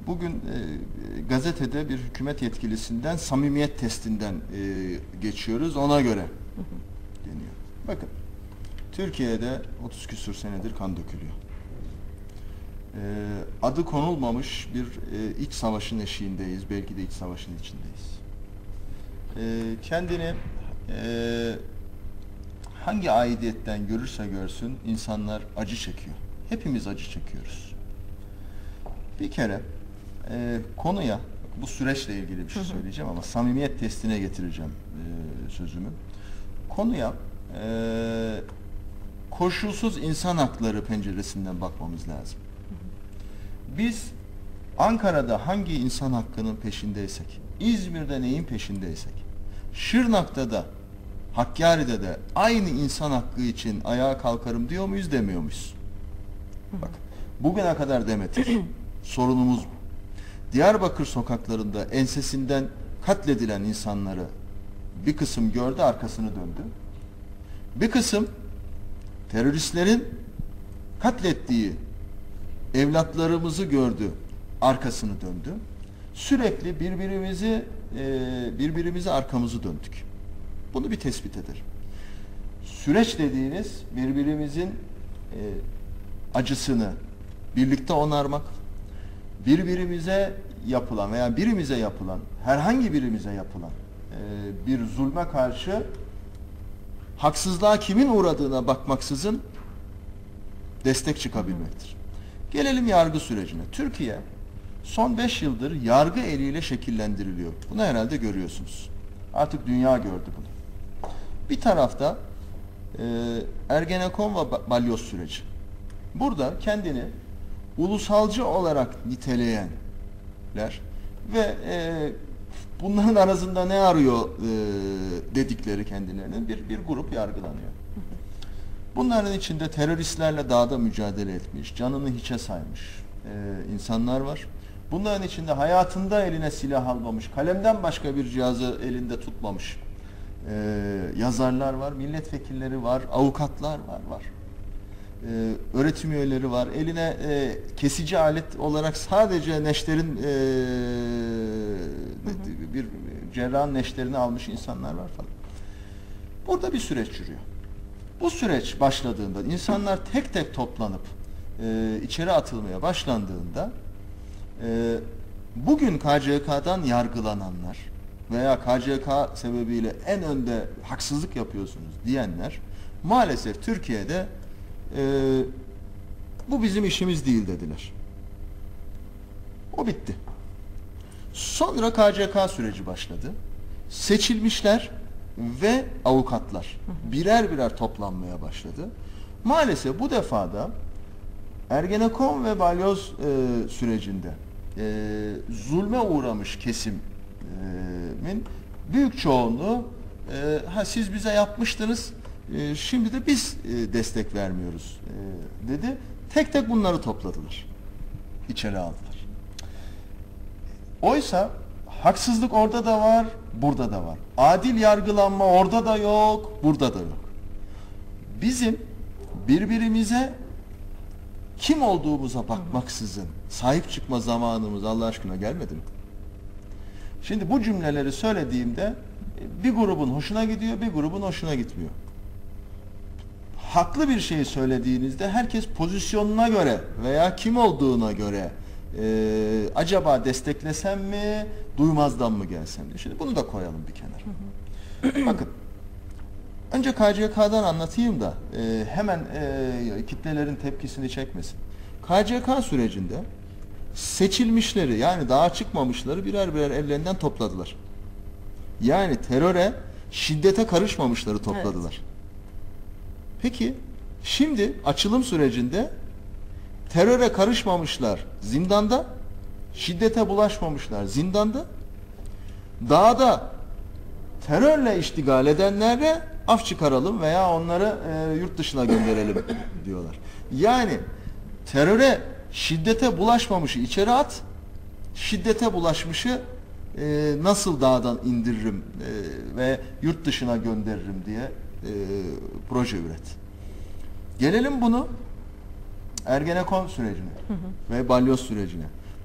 bugün gazetede bir hükümet yetkilisinden samimiyet testinden geçiyoruz, ona göre deniyor. Bakın, Türkiye'de 30 küsur senedir kan dökülüyor. Adı konulmamış bir iç savaşın eşiğindeyiz, belki de iç savaşın içindeyiz. Kendini hangi aidiyetten görürse görsün insanlar acı çekiyor. Hepimiz acı çekiyoruz. Bir kere konuya, bu süreçle ilgili bir şey söyleyeceğim ama samimiyet testine getireceğim sözümü. Konuya koşulsuz insan hakları penceresinden bakmamız lazım. Biz Ankara'da hangi insan hakkının peşindeysek, İzmir'de neyin peşindeysek, Şırnak'ta da, Hakkari'de de aynı insan hakkı için ayağa kalkarım diyor muyuz, demiyor muyuz? Bak, bugüne kadar demedik. Sorunumuz bu. Diyarbakır sokaklarında ensesinden katledilen insanları bir kısım gördü, arkasını döndü. Bir kısım teröristlerin katlettiği evlatlarımızı gördü, arkasını döndü. Sürekli birbirimize arkamızı döndük. Bunu bir tespit edelim. Süreç dediğiniz birbirimizin acısını birlikte onarmak, birbirimize yapılan veya birimize yapılan, herhangi birimize yapılan bir zulme karşı haksızlığa kimin uğradığına bakmaksızın destek çıkabilmektir. Gelelim yargı sürecine. Türkiye son 5 yıldır yargı eliyle şekillendiriliyor. Bunu herhalde görüyorsunuz. Artık dünya gördü bunu. Bir tarafta Ergenekon ve Balyoz süreci. Burada kendini ulusalcı olarak niteleyenler ve bunların arasında ne arıyor dedikleri kendilerinin bir grup yargılanıyor. Bunların içinde teröristlerle dağda mücadele etmiş, canını hiçe saymış insanlar var. Bunların içinde hayatında eline silah almamış, kalemden başka bir cihazı elinde tutmamış yazarlar var, milletvekilleri var, avukatlar var. Öğretim üyeleri var. Eline kesici alet olarak sadece neşterin bir cerrahın neşterini almış insanlar var falan. Burada bir süreç yürüyor. Bu süreç başladığında, insanlar tek tek toplanıp içeri atılmaya başlandığında bugün KCK'dan yargılananlar veya KCK sebebiyle en önde haksızlık yapıyorsunuz diyenler maalesef Türkiye'de bu bizim işimiz değil dediler. O bitti. Sonra KCK süreci başladı. Seçilmişler ve avukatlar birer birer toplanmaya başladı. Maalesef bu defada Ergenekon ve Balyoz sürecinde zulme uğramış kesimin büyük çoğunluğu siz bize yapmıştınız, şimdi de biz destek vermiyoruz dedi. Tek tek bunları topladılar. İçeri aldılar. Oysa haksızlık orada da var, burada da var. Adil yargılanma orada da yok, burada da yok. Bizim birbirimize kim olduğumuza bakmaksızın sahip çıkma zamanımız Allah aşkına gelmedi mi? Şimdi bu cümleleri söylediğimde bir grubun hoşuna gidiyor, bir grubun hoşuna gitmiyor. Haklı bir şeyi söylediğinizde herkes pozisyonuna göre veya kim olduğuna göre acaba desteklesem mi, duymazdan mı gelsem diye. Şimdi bunu da koyalım bir kenara. Bakın, önce KCK'dan anlatayım da hemen kitlelerin tepkisini çekmesin. KCK sürecinde seçilmişleri, yani daha çıkmamışları birer birer ellerinden topladılar. Yani teröre, şiddete karışmamışları topladılar. Evet. Peki, şimdi açılım sürecinde teröre karışmamışlar zindanda, şiddete bulaşmamışlar zindanda, dağda terörle iştigal edenlere af çıkaralım veya onları yurt dışına gönderelim diyorlar. Yani teröre, şiddete bulaşmamışı içeri at, şiddete bulaşmışı nasıl dağdan indiririm ve yurt dışına gönderirim diye proje üret. Gelelim bunu Ergenekon sürecine ve Balyoz sürecine.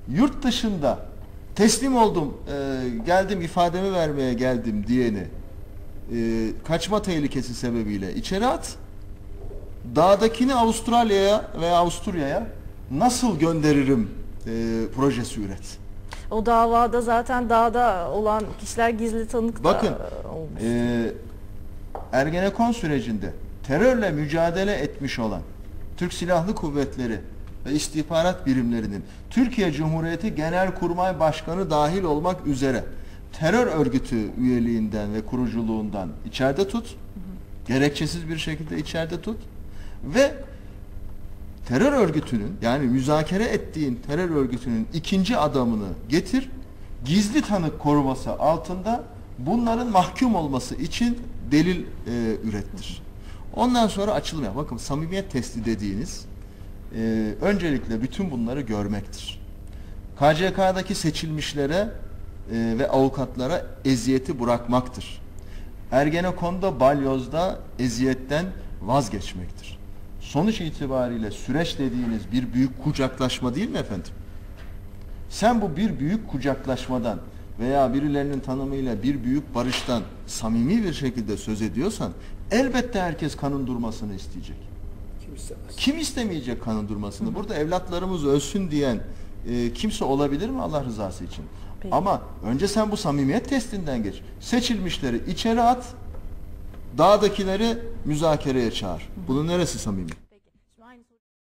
Yurt dışında teslim oldum, geldim ifademi vermeye geldim diyeni kaçma tehlikesi sebebiyle içeri at. Dağdakini Avustralya'ya veya Avusturya'ya nasıl gönderirim projesi üret. O davada zaten dağda olan kişiler gizli tanık Bakın, da olmuş. Ergenekon sürecinde terörle mücadele etmiş olan Türk Silahlı Kuvvetleri ve istihbarat birimlerinin Türkiye Cumhuriyeti Genelkurmay Başkanı dahil olmak üzere terör örgütü üyeliğinden ve kuruculuğundan içeride tut, gerekçesiz bir şekilde içeride tut ve terör örgütünün, yani müzakere ettiğin terör örgütünün ikinci adamını getir, gizli tanık koruması altında bunların mahkum olması için delil ürettir. Ondan sonra açılım yap. Bakın, samimiyet testi dediğiniz öncelikle bütün bunları görmektir. KCK'daki seçilmişlere ve avukatlara eziyeti bırakmaktır. Ergenekon'da, Balyoz'da eziyetten vazgeçmektir. Sonuç itibariyle süreç dediğiniz bir büyük kucaklaşma değil mi efendim? Sen bu bir büyük kucaklaşmadan veya birilerinin tanımıyla bir büyük barıştan samimi bir şekilde söz ediyorsan elbette herkes kanın durmasını isteyecek. Kim istemez? Kim istemeyecek kanın durmasını? Burada evlatlarımız ölsün diyen kimse olabilir mi Allah rızası için? Peki. Ama önce sen bu samimiyet testinden geç. Seçilmişleri içeri at, dağdakileri müzakereye çağır. Bunun neresi samimi?